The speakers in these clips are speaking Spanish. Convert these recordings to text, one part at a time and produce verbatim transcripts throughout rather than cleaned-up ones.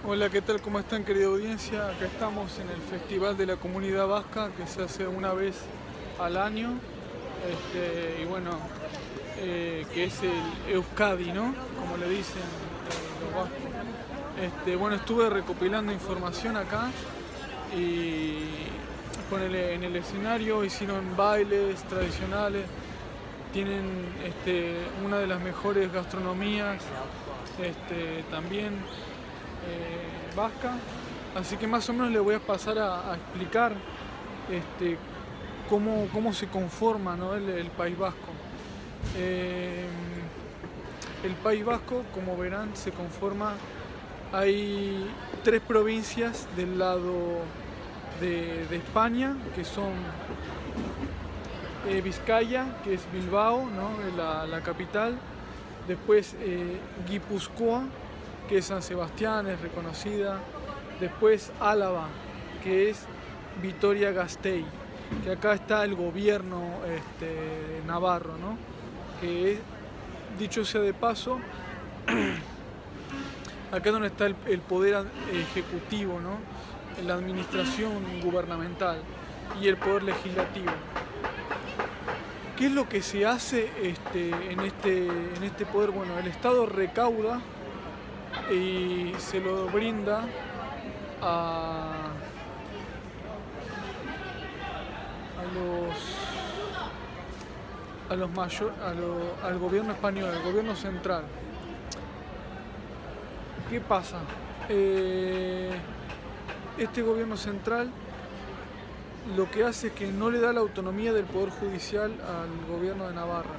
Hola, ¿qué tal? ¿Cómo están, querida audiencia? Acá estamos en el Festival de la Comunidad Vasca que se hace una vez al año. Este, y bueno, eh, que es el Euskadi, ¿no? Como le dicen eh, los vascos. Este, bueno, estuve recopilando información acá y ponele, en el escenario hicieron bailes tradicionales, tienen este, una de las mejores gastronomías este, también eh, vasca, así que más o menos le voy a pasar a, a explicar este, cómo, cómo se conforma, ¿no? el, el País Vasco. Eh, el País Vasco, como verán, se conforma, hay tres provincias del lado de, de España, que son eh, Vizcaya, que es Bilbao, ¿no? la, la capital, después eh, Guipúzcoa, que es San Sebastián, es reconocida, después Álava, que es Vitoria-Gasteiz, que acá está el gobierno este, navarro, ¿no? Que es, dicho sea de paso, acá es donde está el, el poder ejecutivo, ¿no? La administración gubernamental y el poder legislativo. ¿Qué es lo que se hace este, en, este, en este poder? Bueno, el Estado recauda y se lo brinda a, a los a los mayor, a lo, al gobierno español, al gobierno central. ¿Qué pasa? Eh, este gobierno central lo que hace es que no le da la autonomía del poder judicial al gobierno de Navarra.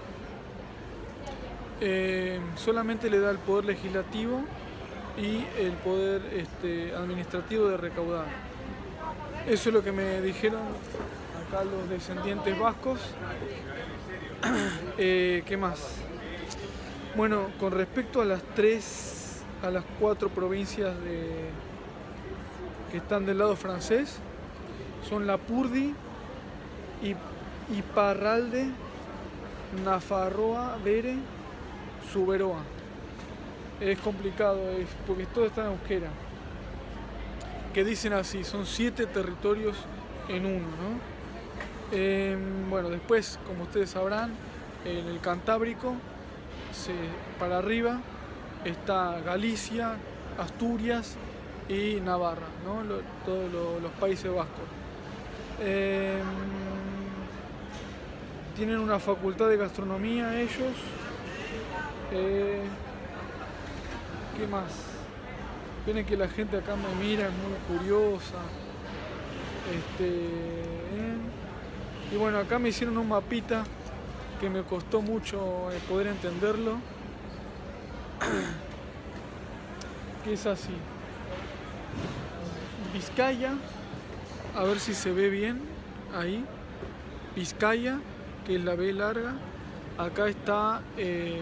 Eh, solamente le da el poder legislativo y el poder este, administrativo de recaudar. Eso es lo que me dijeron acá los descendientes vascos. Eh, ¿Qué más? Bueno, con respecto a las tres, a las cuatro provincias de, que están del lado francés, son Lapurdi, Iparralde, Nafarroa, Bere, Zuberoa. Es complicado, es porque todo está en euskera. Que dicen así, son siete territorios en uno, ¿no? Eh, bueno, después, como ustedes sabrán, en el Cantábrico, se, para arriba, está Galicia, Asturias y Navarra, ¿no? Lo, todos lo, los Países Vascos. Eh, tienen una facultad de gastronomía ellos. Eh, ¿Qué más? Vienen que la gente acá me mira, es muy curiosa. Este, eh. Y bueno, acá me hicieron un mapita que me costó mucho poder entenderlo. Que es así. Vizcaya, a ver si se ve bien ahí. Vizcaya, que es la B larga. Acá está, eh,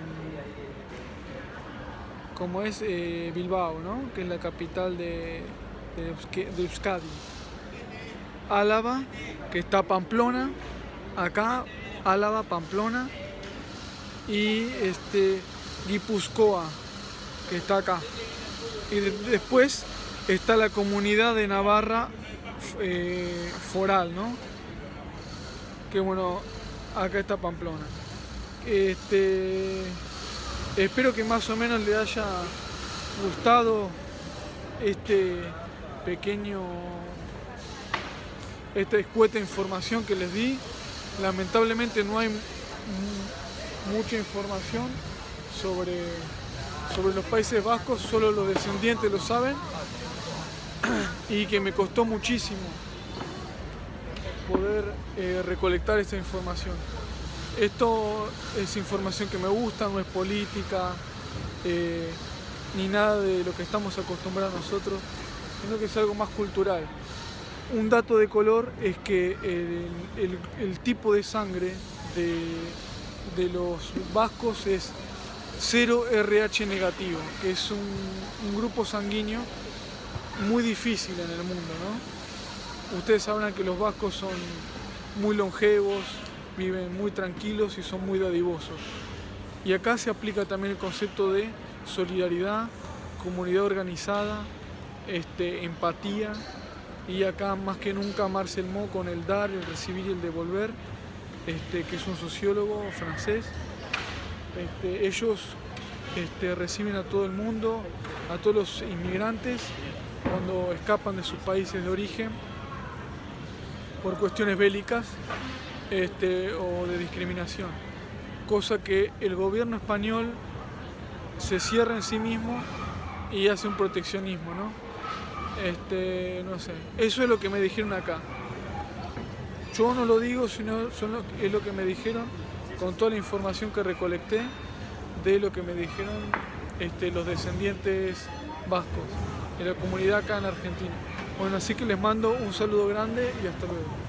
como es eh, Bilbao, ¿no? Que es la capital de, de, de Euskadi. Álava, que está Pamplona, acá Álava, Pamplona, y este Guipúzcoa, que está acá. Y de, después está la comunidad de Navarra eh, foral, ¿no? Que bueno, acá está Pamplona. Este, espero que más o menos le haya gustado este pequeño, esta escueta información que les di. Lamentablemente no hay mucha información sobre, sobre los Países Vascos, solo los descendientes lo saben, y que me costó muchísimo poder eh, recolectar esta información. Esto es información que me gusta, no es política, eh, ni nada de lo que estamos acostumbrados nosotros, sino que es algo más cultural. Un dato de color es que el, el, el tipo de sangre de, de los vascos es cero R H negativo, que es un, un grupo sanguíneo muy difícil en el mundo, ¿no? Ustedes sabrán que los vascos son muy longevos, viven muy tranquilos y son muy dadivosos. Y acá se aplica también el concepto de solidaridad comunidad organizada, este, empatía, y acá más que nunca amarse el mo con el dar, el recibir y el devolver, este, que es un sociólogo francés. Este, ellos este, reciben a todo el mundo, a todos los inmigrantes cuando escapan de sus países de origen por cuestiones bélicas este, o de discriminación, cosa que el gobierno español se cierra en sí mismo y hace un proteccionismo, ¿no? Este, no sé, eso es lo que me dijeron acá. Yo no lo digo, sino son lo, es lo que me dijeron con toda la información que recolecté de lo que me dijeron este, los descendientes vascos de la comunidad acá en Argentina. Bueno, así que les mando un saludo grande y hasta luego.